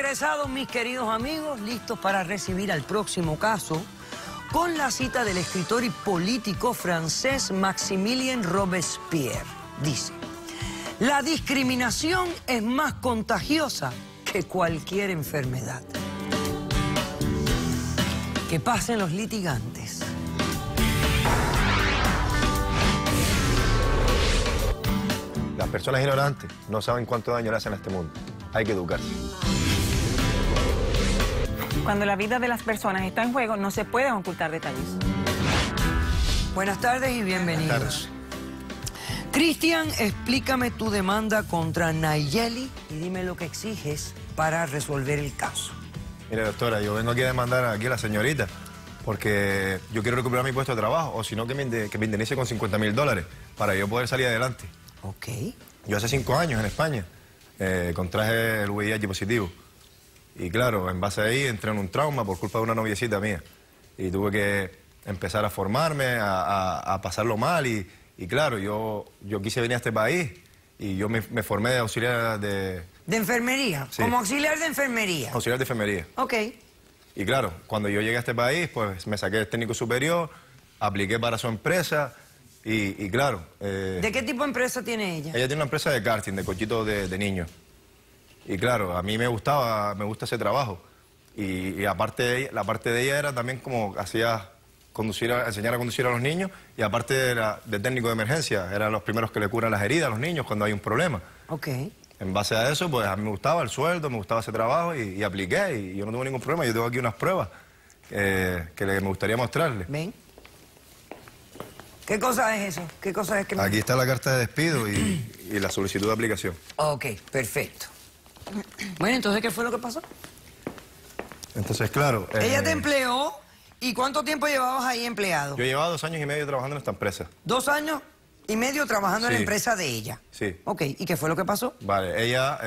regresado, mis queridos amigos, listos para recibir al próximo caso con la cita del escritor y político francés Maximilien Robespierre. Dice: la discriminación es más contagiosa que cualquier enfermedad. Que pasen los litigantes. Las personas ignorantes no saben cuánto daño le hacen a este mundo. Hay que educarse. Cuando la vida de las personas está en juego, no se pueden ocultar detalles. Buenas tardes y bienvenidos. Buenas tardes. Cristian, explícame tu demanda contra Nayeli y dime lo que exiges para resolver el caso. Mire, doctora, yo vengo aquí a demandar a la señorita porque yo quiero recuperar mi puesto de trabajo, o si no, que me indemnice con $50.000 para yo poder salir adelante. Ok. Yo hace 5 años en España contraje el VIH positivo. Y claro, en base a ahí entré en un trauma por culpa de una noviecita mía. Y tuve que empezar a formarme, a pasarlo mal. Y claro, yo quise venir a este país y yo me formé de auxiliar de... ¿De enfermería? Sí. Como auxiliar de enfermería. Auxiliar de enfermería. Ok. Y claro, cuando yo llegué a este país, pues me saqué el técnico superior, apliqué para su empresa y claro... ¿De qué tipo de empresa tiene ella? Ella tiene una empresa de karting, de cochitos de niños. Y claro, a mí me gusta ese trabajo. Y aparte, la parte de ella era también como hacía enseñar a conducir a los niños, y aparte de técnico de emergencia, eran los primeros que le curan las heridas a los niños cuando hay un problema. Ok. En base a eso, pues a mí me gustaba el sueldo, me gustaba ese trabajo y apliqué y yo no tuve ningún problema. Yo tengo aquí unas pruebas que me gustaría mostrarle. Ven. ¿Qué cosa es eso? ¿Qué cosa es que me... Aquí está la carta de despido y la solicitud de aplicación. Ok, perfecto. Bueno, entonces, ¿qué fue lo que pasó? Entonces, claro... Ella te empleó, ¿y cuánto tiempo llevabas ahí empleado? Yo llevaba 2 años y medio trabajando en esta empresa. 2 años y medio trabajando en la Sí. empresa de ella. Sí. Ok, ¿y qué fue lo que pasó? Vale, ella,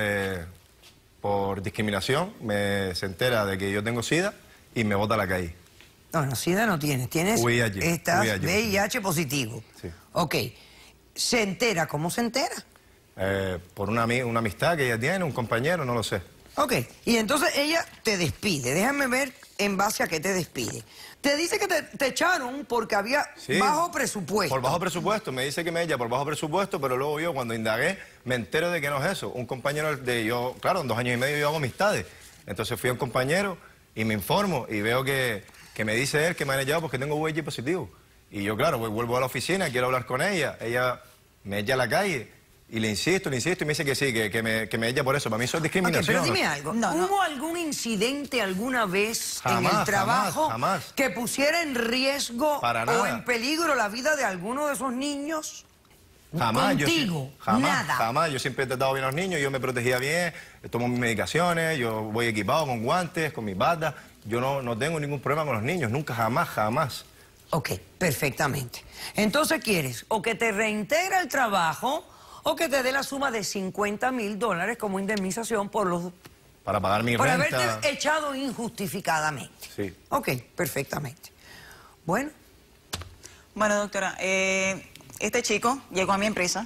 por discriminación, se entera de que yo tengo SIDA y me bota a la calle. No, SIDA no tienes, tienes... VIH. Estás VIH. VIH positivo. Sí. Ok, ¿se entera? ¿Cómo se entera? Por una amistad que ella tiene, un compañero, no lo sé. Ok, y entonces ella te despide. Déjame ver en base a qué te despide. Te dice que te echaron porque había Sí. bajo presupuesto. Por bajo presupuesto, me dice que me echa por bajo presupuesto, pero luego yo cuando indagué me entero de que no es eso. Un compañero de yo, claro, en 2 años y medio yo hago amistades. Entonces fui a un compañero y me informo y veo que me dice él que me han echado porque tengo VIH positivo. Y yo, claro, vuelvo a la oficina, quiero hablar con ella. Ella me echa a la calle. Y le insisto y me dice que sí, que me echa por eso. Para mí eso es discriminación. Ok, pero dime algo. ¿Hubo algún incidente alguna vez en el Jamás, trabajo jamás. que pusiera en riesgo Para o nada. en peligro la vida de alguno de esos niños? Jamás, Contigo, nada. Jamás. Yo siempre he tratado bien a los niños, yo me protegía bien, tomo mis medicaciones, yo voy equipado con guantes, con mis batas. Yo no tengo ningún problema con los niños, nunca, jamás. Ok, perfectamente. Entonces quieres o que te reintegre el trabajo o que te dé la suma de $50.000 como indemnización Para pagar mi por renta. haberte echado injustificadamente. Sí. Ok, perfectamente. Bueno, Bueno, doctora, este chico llegó a mi empresa.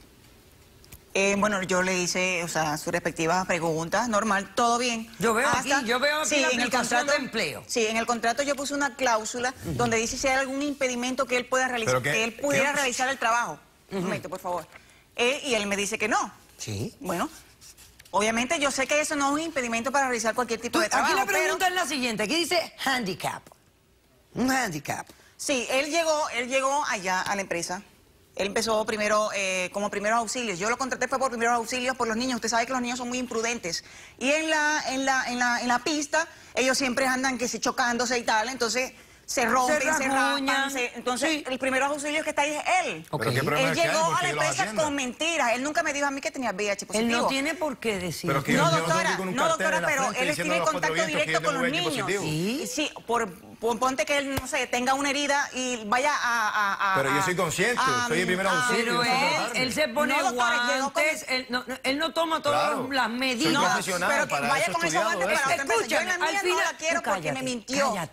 Bueno, yo le hice, o sea, sus respectivas preguntas, normal, todo bien. yo veo aquí la en el aplicación contrato de empleo. Sí, en el contrato yo puse una cláusula donde dice si hay algún impedimento que él pueda realizar, ¿Pero qué? que él pudiera ¿Qué? realizar el trabajo. Un momento, por favor. Y él me dice que no. Sí. Bueno, obviamente yo sé que eso no es un impedimento para realizar cualquier tipo de trabajo. Aquí la pregunta pero... es la siguiente. Aquí dice handicap. Un handicap. Sí, él llegó allá a la empresa. Él empezó primero como primeros auxilios. Yo lo contraté fue por primeros auxilios por los niños. Usted sabe que los niños son muy imprudentes. Y en la pista, ellos siempre andan que se chocándose y tal. Entonces se rompen, se rasguñan. raspan. Entonces, Sí. el primeros auxilios que está ahí es él. Ok. ¿Pero qué problema Él es que hay? llegó ¿Por a qué la yo los empresa atiendo? con mentiras. Él nunca me dijo a mí que tenía VIH positivo. Él no tiene por qué decir. Pero que No, yo tengo doctora, que ir con un no, cartel doctora, en la pero frente él diciendo tiene a los 4 contacto vientos que directo yo con tengo los VIH niños. positivo. Sí. Sí, ponte que él, no sé, tenga una herida y vaya a Pero yo soy consciente, soy el primer auxilio. Pero él se pone No, doctora, llegó con- guantes, él no toma todas Claro. las Soy medidas. No, profesional, pero que para vaya eso con he esos estudiado guantes para eso. otra empresa. Yo en la Escúchame, mía al final... no la quiero tú porque me mintió. Cállate.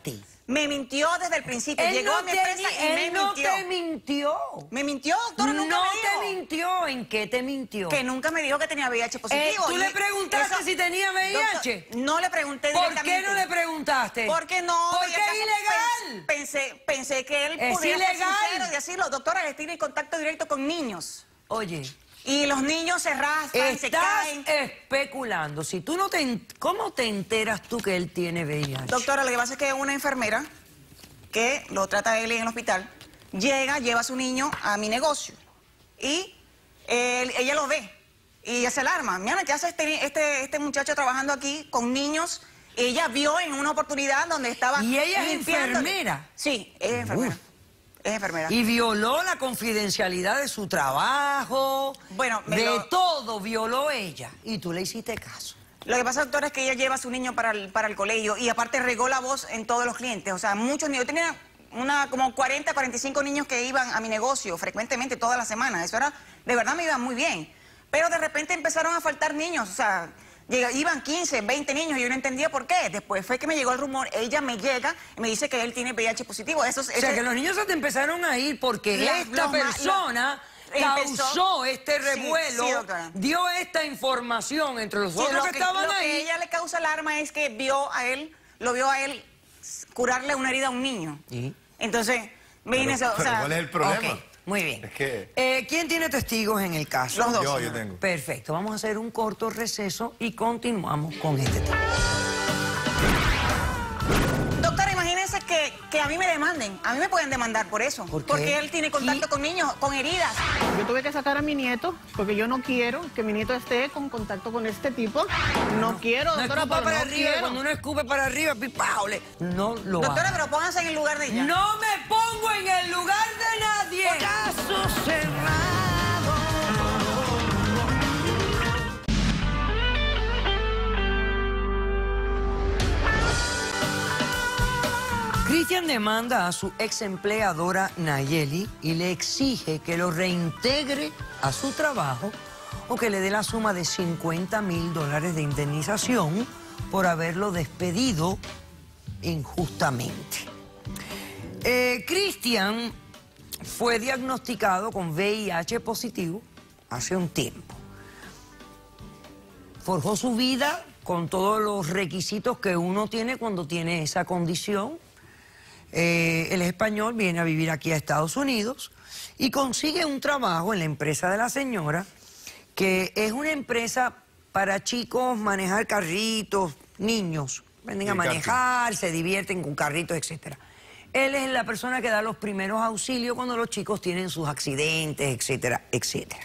Me mintió desde el principio. Él Llegó no a mi empresa y me no mintió. te mintió. ¿Me mintió, doctora? Nunca No me dijo. te mintió. ¿En qué te mintió? Que nunca me dijo que tenía VIH positivo. ¿Tú le preguntaste eso- si tenía VIH? Doctor, no le pregunté ¿Por directamente. qué no le preguntaste? Porque no. Porque veía es caso- ilegal. Pensé que él Es pudiera ser ilegal. sincero y decirlo. Doctora, él tiene contacto directo con niños. Oye, Y los niños se raspan, se estás caen. especulando. Si tú no ¿cómo te enteras tú que él tiene VIH? Doctora, lo que pasa es que una enfermera que lo trata a él en el hospital, lleva a su niño a mi negocio y ella lo ve y ella se alarma. Mira, ¿qué hace este muchacho trabajando aquí con niños? Ella vio en una oportunidad donde estaba ¿Y ella es limpiándole. enfermera? Sí, es enfermera. Es enfermera. Y violó la confidencialidad de su trabajo, Bueno, todo violó ella. Y tú le hiciste caso. Lo que pasa, doctora, es que ella lleva a su niño para el colegio y aparte regó la voz en todos los clientes. O sea, muchos niños. Yo tenía como 40, 45 niños que iban a mi negocio frecuentemente toda la semana. Eso era, de verdad me iba muy bien. Pero de repente empezaron a faltar niños. O sea, iban 15, 20 niños y yo no entendía por qué. Después fue que me llegó el rumor. Ella me llega y me dice que él tiene VIH positivo. O sea, que los niños se te empezaron a ir porque esta persona causó este revuelo, sí, doctora. dio esta información entre los otros que estaban lo ahí. que ella le causa alarma es que lo vio a él curarle una herida a un niño. ¿Y? Entonces, o sea, ¿cuál es el problema? Ok, muy bien. Es que... ¿Quién tiene testigos en el caso? Los dos. Yo tengo. Perfecto, vamos a hacer un corto receso y continuamos con este tema. Doctora, imagínense que a mí me demanden. A mí me pueden demandar por eso. ¿Por qué? Porque él tiene contacto con niños, con heridas. Yo tuve que sacar a mi nieto porque yo no quiero que mi nieto esté con contacto con este tipo. No quiero, No doctora, escupa pero para no arriba, quiero. cuando uno escupe para arriba, ¡pipaule! No lo Doctora, haga. pero pónganse en el lugar de ella. No me pongo en el lugar de nadie. Caso cerrado. Cristian demanda a su ex empleadora Nayeli y le exige que lo reintegre a su trabajo o que le dé la suma de $50,000 de indemnización por haberlo despedido injustamente. Cristian fue diagnosticado con VIH positivo hace un tiempo. Forjó su vida con todos los requisitos que uno tiene cuando tiene esa condición. Él es español, viene a vivir aquí a Estados Unidos y consigue un trabajo en la empresa de la señora, que es una empresa para chicos, manejar carritos, niños, aprenden a manejar, se divierten con carritos, etc. Él es la persona que da los primeros auxilios cuando los chicos tienen sus accidentes, etcétera, etcétera.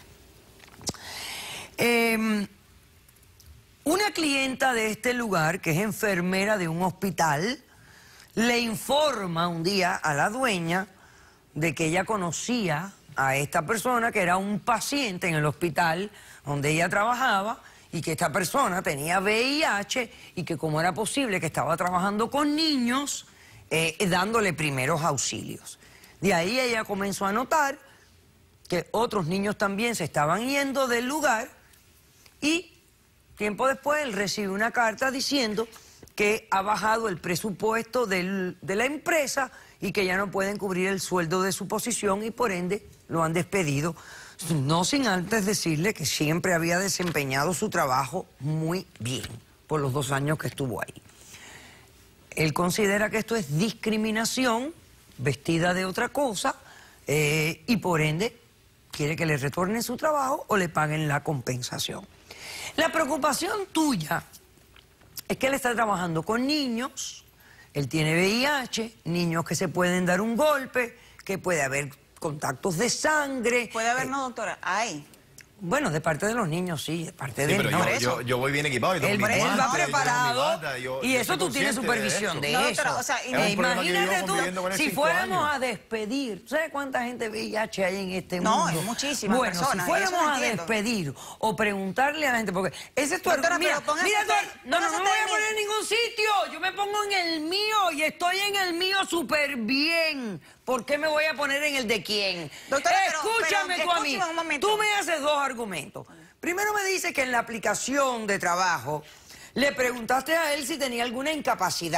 Una clienta de este lugar, que es enfermera de un hospital, le informa un día a la dueña de que ella conocía a esta persona, que era un paciente en el hospital donde ella trabajaba, y que esta persona tenía VIH y que como era posible que estaba trabajando con niños, dándole primeros auxilios. De ahí ella comenzó a notar que otros niños también se estaban yendo del lugar y tiempo después él recibe una carta diciendo que ha bajado el presupuesto de la empresa y que ya no pueden cubrir el sueldo de su posición y por ende lo han despedido, no sin antes decirle que siempre había desempeñado su trabajo muy bien por los 2 años que estuvo ahí. Él considera que esto es discriminación vestida de otra cosa y por ende quiere que le retornen su trabajo o le paguen la compensación. La preocupación tuya es que él está trabajando con niños, él tiene VIH, niños que se pueden dar un golpe, que puede haber contactos de sangre. Puede haber, no, doctora. Hay. Bueno, de parte de los niños sí, de parte de él pero no. yo voy bien equipado. Y tengo Él mi guante, va yo tengo mi preparado bata, y yo eso estoy tú tienes consciente supervisión de No, eso. doctora, o sea, Es un problema que yo Imagínate llevo conviviendo con tú, él si 5 fuéramos años. a despedir, ¿sabes cuánta gente VIH hay en este No, mundo? hay muchísimas bueno, personas, si fuéramos eso lo a entiendo. despedir o preguntarle a la gente, porque ese es tu Doctora, mira, pero póngase mira, usted- no me póngase voy a usted en poner en ningún sitio, yo me pongo en el mío y estoy en el mío súper bien. ¿Por qué me voy a poner en el de quién? Doctora, Escúchame pero tú a mí. escúcheme un momento. Tú me haces 2 argumentos. Primero me dice que en la aplicación de trabajo le preguntaste a él si tenía alguna incapacidad.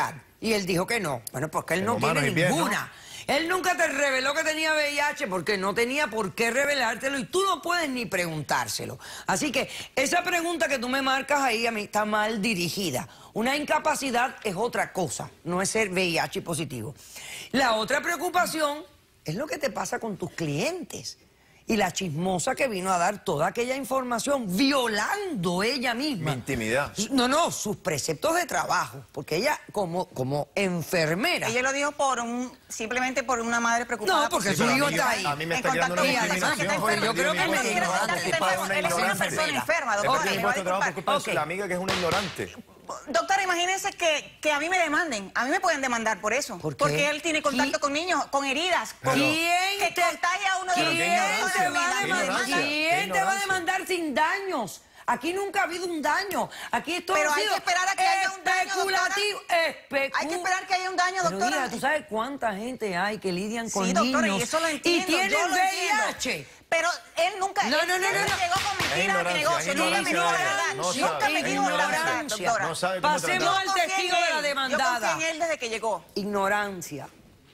Y él dijo que no. Bueno, porque él no Tengo tiene manos y pies, ninguna. Él nunca te reveló que tenía VIH porque no tenía por qué revelártelo y tú no puedes ni preguntárselo. Así que esa pregunta que tú me marcas ahí a mí está mal dirigida. Una incapacidad es otra cosa, no es ser VIH positivo. La otra preocupación es lo que te pasa con tus clientes. Y la chismosa que vino a dar toda aquella información, violando ella misma. Mi intimidad. No, sus preceptos de trabajo. Porque ella, como enfermera... Ella lo dijo simplemente por una madre preocupada. No, porque Sí, su pero hijo a mí- está ahí. a mí me está En creando una contacto con discriminación. ella, Porque yo creo que me Él es una persona enferma, Es doctora. porque le mi va a puesto de trabajo disculpar. es la amiga que es una ignorante. Doctora, imagínense que a mí me demanden. A mí me pueden demandar por eso. ¿Por qué? Porque él tiene contacto con niños, con heridas. Con, ¿Quién que te- contagia a uno de los ¿Quién niños. te va a Qué demandar? ignorancia, qué ¿Quién te va a ignorancia. demandar sin daños? Aquí nunca ha habido un daño. Aquí esto Pero ha hay sido que esperar a que haya un daño, especulativo. Hay que esperar que haya un daño, Pero doctora. mira, ¿tú sabes cuánta gente hay que lidian con Sí, doctora, niños y eso lo entiendo. y tienen yo lo entiendo. VIH? Pero él nunca, No, él no, no, siempre no. llegó con mentiras a mi ignorancia, negocio. es Nunca me dijo la ignorancia. verdad. No Nunca sabe, me es dijo la verdad, ignorancia. doctora. No sabe cómo Pasemos tratar. al Yo confío testigo en de la él. demandada. Yo confío en él desde que llegó. Ignorancia.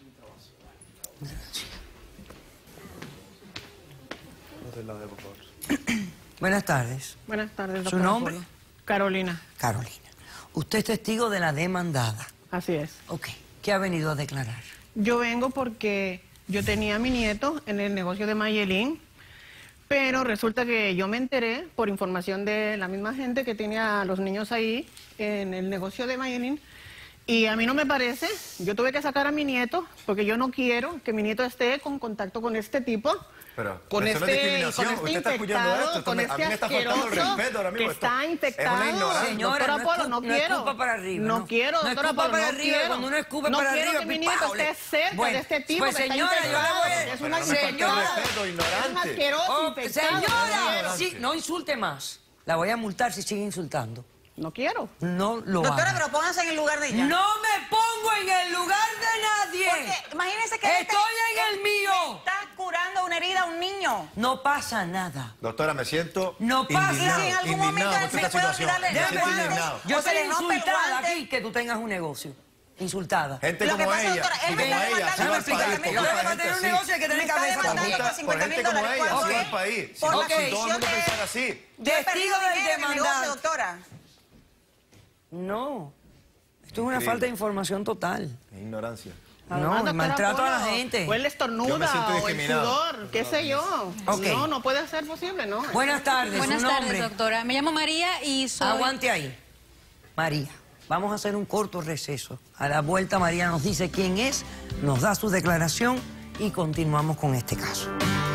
Buenas tardes. Buenas tardes, ¿Su doctora nombre? Polo. Carolina, Carolina. Usted es testigo de la demandada. así es. Ok. ¿Qué ha venido a declarar? Yo vengo porque yo tenía a mi nieto en el negocio de Mayelín, pero resulta que yo me enteré por información de la misma gente que tenía a los niños ahí en el negocio de Mayelín. Y a mí no me parece, yo tuve que sacar a mi nieto porque yo no quiero que mi nieto esté con contacto con este tipo. Pero Con eso no es este, discriminación. con este Usted está escuchando infectado, esto. con A este mí me está faltando el asqueroso respeto ahora mismo. que Esto está es infectado. una ignorancia. Señora, Doctora no Polo, escu- no no quiero. escupa para arriba, No no. quiero, No doctora escupa Polo, para no arriba, quiero. cuando uno escupe no para quiero arriba, que mi nieto pipáole. esté cerca Bueno, de este tipo pues, que está señora, yo le infectado. voy a- Es Pero un no me falta el asqueroso. respeto, Es un ignorante. asqueroso Oh, infectado. señora, sí, no insulte más. La voy a multar si sigue insultando. No quiero. No lo Doctora, haga. pero pónganse en el lugar de ella. No me pongo en el lugar de nadie. Porque imagínense que Estoy en el mío. está curando una herida a un niño. No pasa nada. Doctora, me siento No pasa. indignado, Y si en algún momento indignado él con esta se puede situación. olvidar de- Me Déjame siento decirle, indignado. yo O se estoy le rompe el insultada guante. aquí que tú tengas un negocio. Insultada. Gente Lo que como pasa, ella, doctora, él y me como está ella, demandando así va Déjame el país. explicarte. por Yo culpa para de gente tener un así. negocio hay que tener Me está cabeza demandando también. por Por 50.000 gente como dólares. ella, así ¿Por va qué? el país. Si Por no, la si todo el decisión mundo de- pensara así. Yo he perdido Testigo del dinero en el negocio, demandante. doctora. No. Esto es una Increíble. falta de información total. Ignorancia. No, Doctora el maltrato a la Polo, gente. O él Yo me estornuda siento o el discriminado. sudor, qué sé yo. Ok. No, no puede ser posible, ¿no? Buenas tardes, Buenas su nombre. tardes, doctora. Me llamo María y soy... Aguante ahí. María, vamos a hacer un corto receso. A la vuelta María nos dice quién es, nos da su declaración y continuamos con este caso.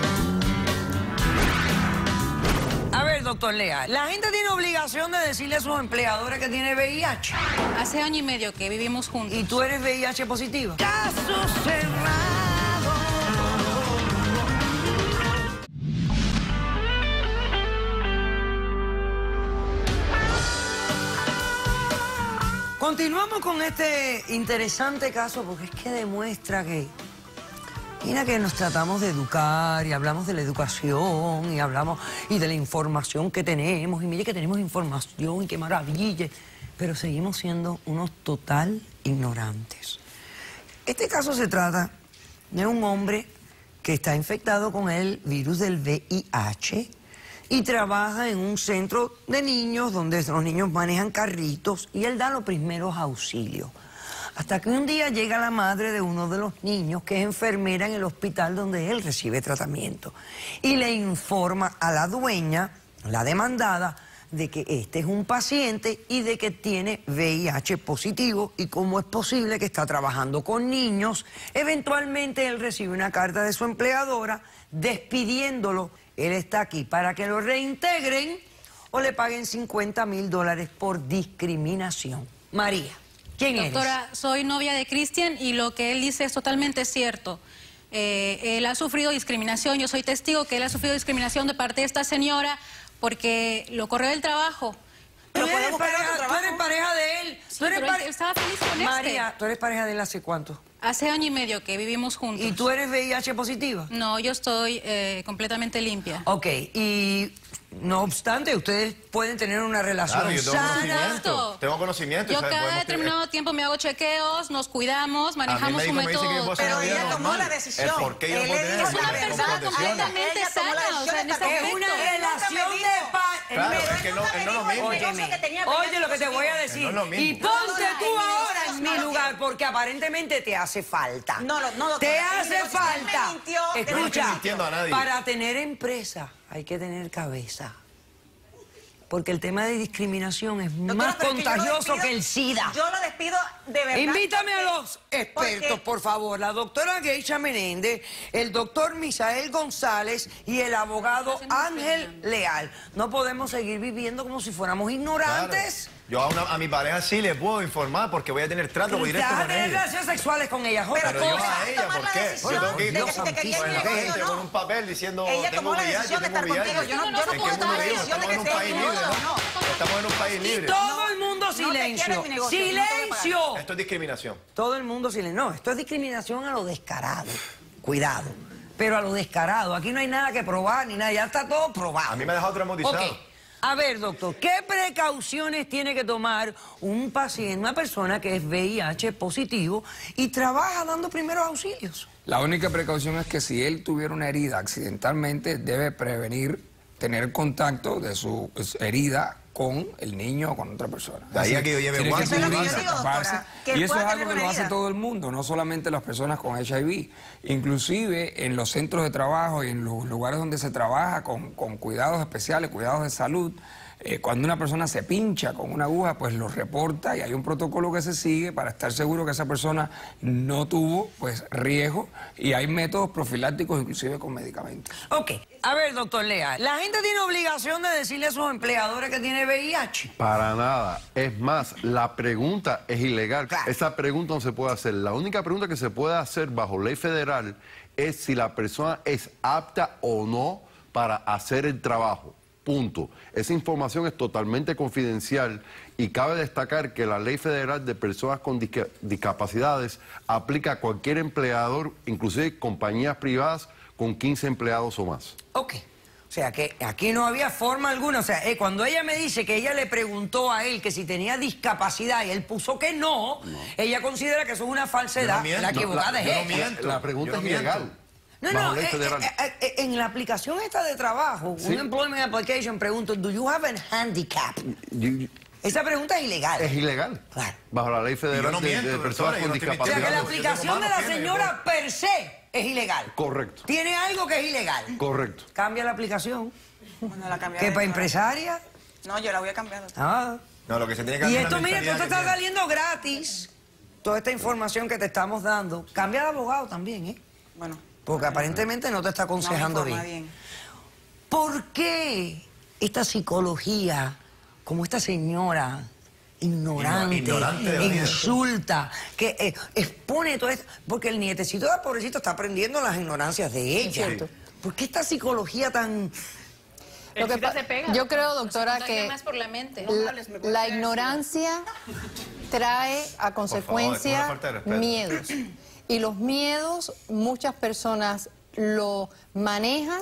A ver, doctor Lea, la gente tiene obligación de decirle a sus empleadores que tiene VIH. Hace año y medio que vivimos juntos. ¿Y tú eres VIH positiva? Caso cerrado. Continuamos con este interesante caso porque es que demuestra que, mira que nos tratamos de educar y hablamos de la educación y hablamos y de la información que tenemos y mire que tenemos información y qué maravilla, pero seguimos siendo unos total ignorantes. Este caso se trata de un hombre que está infectado con el virus del VIH y trabaja en un centro de niños donde los niños manejan carritos y él da los primeros auxilios. Hasta que un día llega la madre de uno de los niños que es enfermera en el hospital donde él recibe tratamiento y le informa a la dueña, la demandada, de que este es un paciente y de que tiene VIH positivo y cómo es posible que está trabajando con niños. Eventualmente él recibe una carta de su empleadora despidiéndolo. Él está aquí para que lo reintegren o le paguen $50.000 por discriminación. María, ¿quién eres? Doctora, soy novia de Cristian y lo que él dice es totalmente cierto. Él ha sufrido discriminación, yo soy testigo que él ha sufrido discriminación de parte de esta señora porque lo corrió del trabajo. ¿Tú puede eres, buscar otro pareja, tú trabajo. eres pareja de él? Sí, ¿Tú eres pero él estaba feliz con María, ¿tú eres pareja de él hace cuánto? Hace año y medio que vivimos juntos. ¿Y tú eres VIH positiva? No, yo estoy completamente limpia. Ok, y no obstante, ustedes pueden tener una relación Claro, yo tengo sana. conocimiento. Tengo conocimiento. Yo ¿sabes? cada Podemos- determinado tiempo me hago chequeos, nos cuidamos, A mí el manejamos un médico me dice que yo método. puedo hacer Pero una vida ella tomó normal. la decisión. ¿El por qué yo no Él puedo le tener dijo Es una relaciones con persona protecciones? completamente Ella tomó la sana, o sea, en este decisión Es una momento. relación de Claro, es que no es lo mismo. Óyeme, oye lo que te voy a decir. No es lo mismo. Y ponte tú No, ahora no, en no, mi no, lugar, porque aparentemente te hace falta. No, doctora. Te Él hace me mintió, falta. él me mintió. Yo no estoy Escucha, mintiendo a nadie. para tener empresa hay que tener cabeza. Porque el tema de discriminación es Doctora, más pero es que yo lo contagioso despido- que el SIDA. Yo lo despido de verdad. Invítame a los expertos, porque- por favor. La doctora Geisha Menéndez, el doctor Misael González y el abogado Ángel Leal. No podemos seguir viviendo como si fuéramos ignorantes. Claro. Yo a mi pareja sí le puedo informar porque voy a tener trato Te directo vas a con tener ella. relaciones sexuales con ellas. Otra Pero yo cosa. a ella, tomar ¿por la qué? decisión Yo tengo que ir de con que te quería con en la el negocio, gente ¿no? con un papel diciendo Ella tengo tomó la VIH, decisión de tengo estar contigo. VIH. Yo no ¿En puedo qué mundo tomar la vivimos? decisión de Estamos en un que país esté libre, en mi ¿no? negocio, Estamos en un país Y libre. todo el mundo te quieres silencio. mi negocio, no te voy a pagar. ¡Silencio! Esto es discriminación. Todo el mundo silencio. No, esto es discriminación a lo descarado. Cuidado. Pero a lo descarado. Aquí no hay nada que probar ni nada. Ya está todo probado. A mí me ha dejado traumatizado. Ok. A ver, doctor, ¿qué precauciones tiene que tomar un paciente, una persona que es VIH positivo y trabaja dando primeros auxilios? La única precaución es que si él tuviera una herida accidentalmente, debe prevenir tener contacto de su herida con el niño o con otra persona. De ahí a que yo lleve tiene guantes. que Eso es lo que yo cubrirse, digo, doctora, taparse. que él Y eso pueda es algo tener que lo una hace herida. todo el mundo, no solamente las personas con HIV. Inclusive en los centros de trabajo y en los lugares donde se trabaja con cuidados especiales, cuidados de salud, cuando una persona se pincha con una aguja, pues lo reporta y hay un protocolo que se sigue para estar seguro que esa persona no tuvo pues riesgo y hay métodos profilácticos inclusive con medicamentos. Ok. A ver, doctor Leal, ¿la gente tiene obligación de decirle a sus empleadores que tiene VIH? Para nada. Es más, la pregunta es ilegal. Claro. Esa pregunta no se puede hacer. La única pregunta que se puede hacer bajo ley federal es si la persona es apta o no para hacer el trabajo. Punto. Esa información es totalmente confidencial y cabe destacar que la Ley Federal de Personas con Discapacidades aplica a cualquier empleador, inclusive compañías privadas con 15 empleados o más. Ok. O sea, que aquí no había forma alguna. O sea, cuando ella me dice que ella le preguntó a él que si tenía discapacidad y él puso que no, ella considera que eso es una falsedad. Yo no miento. La equivocada Yo no es ella. miento. La pregunta Yo es no miento. ilegal. No, bajo no, ley federal. en la aplicación esta de trabajo, Sí. un employment application, pregunto, ¿do you have a handicap? Esa pregunta es ilegal. Es ilegal. Claro. Bajo la Ley Federal Yo no de miento, Personas doctora, yo con no estoy O sea, que la Yo aplicación tengo de la manos señora per se es ilegal. Correcto. Tiene algo que es ilegal. Correcto. Cambia la aplicación. Bueno, la cambiaré, ¿Qué, para doctora. empresaria? No, yo la voy a cambiar. Ah. No, lo que se tiene que Y hacer esto, es la mira, esto te mentalidad está que tiene. saliendo gratis. Toda esta información que te estamos dando. Cambia de abogado también, ¿eh? Bueno. Porque aparentemente no te está aconsejando no me informa bien. ¿Por qué esta psicología, como esta señora ignorante, Ignorante de la vida. insulta, que expone todo esto? Porque el nietecito del pobrecito está aprendiendo las ignorancias de ella. cierto. ¿Por qué esta psicología tan...? Lo que yo creo, doctora, Contagia que más por la mente. la ignorancia trae a consecuencia esto es una falta de respeto. miedos. Y los miedos muchas personas lo manejan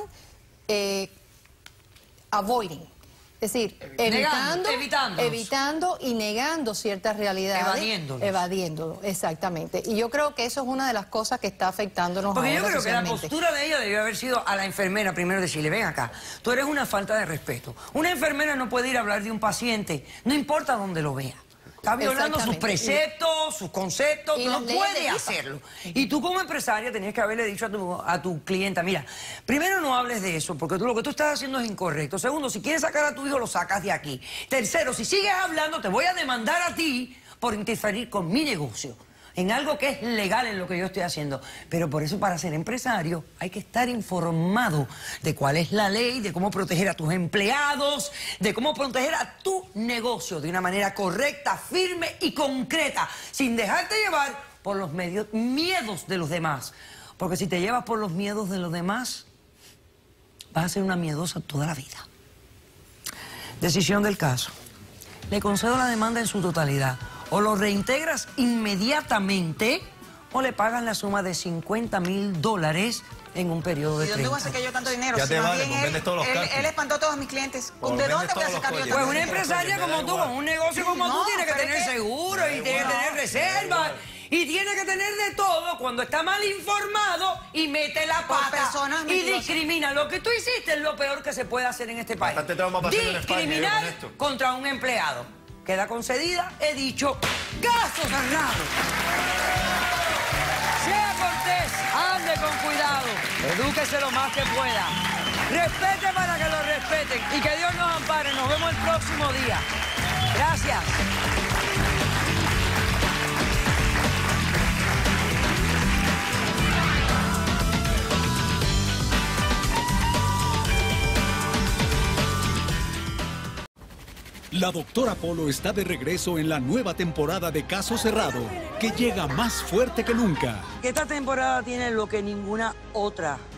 avoiding. Es decir, evitando y negando ciertas realidades. Evadiéndolo, exactamente. Y yo creo que eso es una de las cosas que está afectándonos Porque yo ahora creo que la socialmente. postura de ella debió haber sido a la enfermera primero decirle, ven acá, tú eres una falta de respeto. Una enfermera no puede ir a hablar de un paciente, no importa dónde lo vea. Está violando sus Exactamente. preceptos, sus conceptos, Y no las leyes puede de HIPAA. hacerlo. Y tú como empresaria tenías que haberle dicho a tu clienta, mira, primero no hables de eso, porque lo que tú estás haciendo es incorrecto. Segundo, si quieres sacar a tu hijo, lo sacas de aquí. Tercero, si sigues hablando, te voy a demandar a ti por interferir con mi negocio, en algo que es legal en lo que yo estoy haciendo. Pero por eso, para ser empresario, hay que estar informado de cuál es la ley, de cómo proteger a tus empleados, de cómo proteger a tu negocio de una manera correcta, firme y concreta, sin dejarte llevar por los miedos de los demás. Porque si te llevas por los miedos de los demás, vas a ser una miedosa toda la vida. Decisión del caso. Le concedo la demanda en su totalidad. O lo reintegras inmediatamente o le pagan la suma de $50,000 en un periodo de 30 ¿Y dónde voy a sacar yo tanto dinero? Ya Si te más vale, bien pues vendes todos los cactus. él espantó a todos mis clientes. Pues ¿De dónde vendes voy a todos sacar yo los tanto Pues collar. una dinero? empresaria como tú, con un negocio como tú, No, tiene que pero tener es que- seguro y tiene que tener reservas. Y tiene que tener de todo cuando está mal informado y mete la Por pata personas y mentirosas. discrimina. Lo que tú hiciste es lo peor que se puede hacer en este país. Bastante trauma pasando en España, Discriminar yo con esto. contra un empleado. Queda concedida, he dicho, caso cerrado. Sea cortés, ande con cuidado, edúquese lo más que pueda. Respete para que lo respeten y que Dios nos ampare. Nos vemos el próximo día. Gracias. La doctora Polo está de regreso en la nueva temporada de Caso Cerrado, que llega más fuerte que nunca. Esta temporada tiene lo que ninguna otra